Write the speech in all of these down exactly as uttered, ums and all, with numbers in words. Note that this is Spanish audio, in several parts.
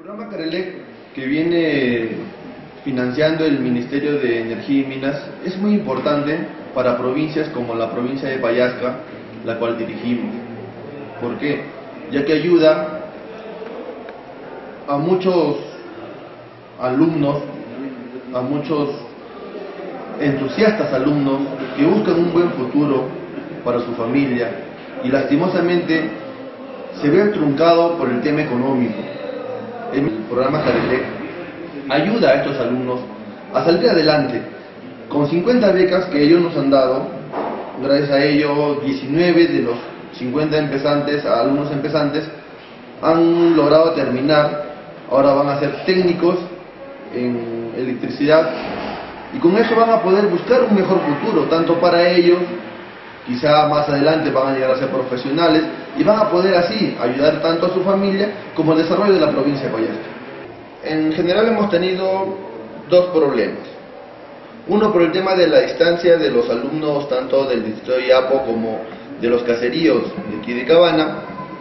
programa Carelec, que viene financiando el Ministerio de Energía y Minas, es muy importante para provincias como la provincia de Pallasca, la cual dirigimos. ¿Por qué? Ya que ayuda a muchos alumnos, a muchos entusiastas alumnos que buscan un buen futuro para su familia y lastimosamente se ve truncado por el tema económico. El programa Carelec ayuda a estos alumnos a salir adelante con cincuenta becas que ellos nos han dado. Gracias a ello, diecinueve de los cincuenta empezantes, alumnos empezantes, han logrado terminar. Ahora van a ser técnicos en electricidad y con eso van a poder buscar un mejor futuro, tanto para ellos, quizá más adelante van a llegar a ser profesionales y van a poder así ayudar tanto a su familia como al desarrollo de la provincia de Pallasca. En general hemos tenido dos problemas. Uno por el tema de la distancia de los alumnos tanto del distrito de Yapo como de los caseríos de aquí de Cabana,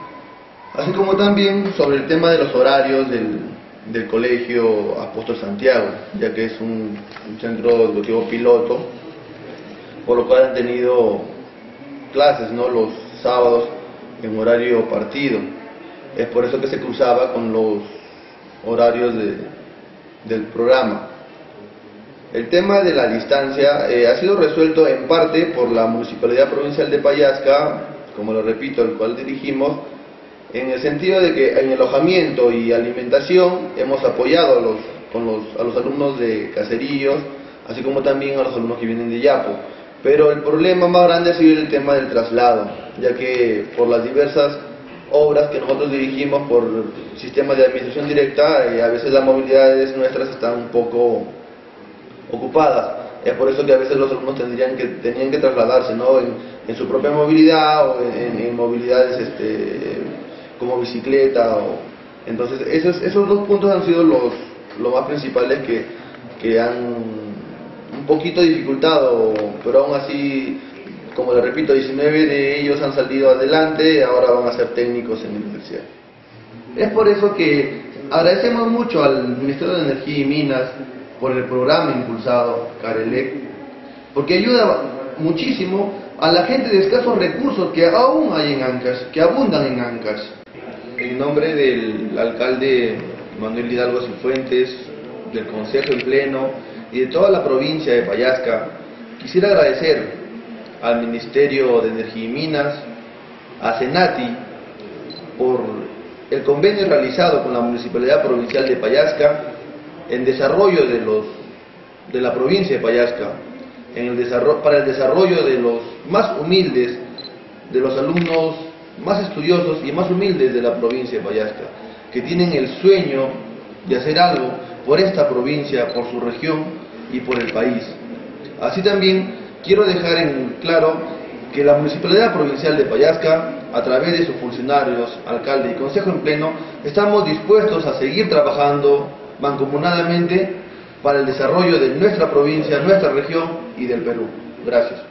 así como también sobre el tema de los horarios del, del colegio Apóstol Santiago, ya que es un, un centro educativo piloto, por lo cual han tenido clases, ¿no?, los sábados en horario partido. Es por eso que se cruzaba con los horarios de, del programa. El tema de la distancia eh, ha sido resuelto en parte por la Municipalidad Provincial de Pallasca, como lo repito, el cual dirigimos, en el sentido de que en alojamiento y alimentación hemos apoyado a los, con los, a los alumnos de caseríos, así como también a los alumnos que vienen de Yapo. Pero el problema más grande ha sido el tema del traslado, ya que por las diversas obras que nosotros dirigimos por sistemas de administración directa, eh, a veces las movilidades nuestras están un poco ocupadas. Es por eso que a veces los alumnos tendrían que, tenían que trasladarse, ¿no?, en, en su propia movilidad o en, en movilidades este, como bicicleta. O, entonces esos, esos dos puntos han sido los, los más principales que, que han un poquito dificultado, pero aún así, como les repito, diecinueve de ellos han salido adelante y ahora van a ser técnicos en la universidad. Es por eso que agradecemos mucho al Ministerio de Energía y Minas por el programa impulsado Carelec, porque ayuda muchísimo a la gente de escasos recursos que aún hay en Ancash, que abundan en Ancash. En nombre del alcalde Manuel Hidalgo Cifuentes, del Consejo en Pleno y de toda la provincia de Pallasca, quisiera agradecer al Ministerio de Energía y Minas, a Senati, por el convenio realizado con la Municipalidad Provincial de Pallasca en desarrollo de, los, de la provincia de Pallasca, en el desarrollo, para el desarrollo de los más humildes, de los alumnos más estudiosos y más humildes de la provincia de Pallasca, que tienen el sueño de hacer algo por esta provincia, por su región y por el país. Así también quiero dejar en claro que la Municipalidad Provincial de Pallasca, a través de sus funcionarios, alcalde y consejo en pleno, estamos dispuestos a seguir trabajando mancomunadamente para el desarrollo de nuestra provincia, nuestra región y del Perú. Gracias.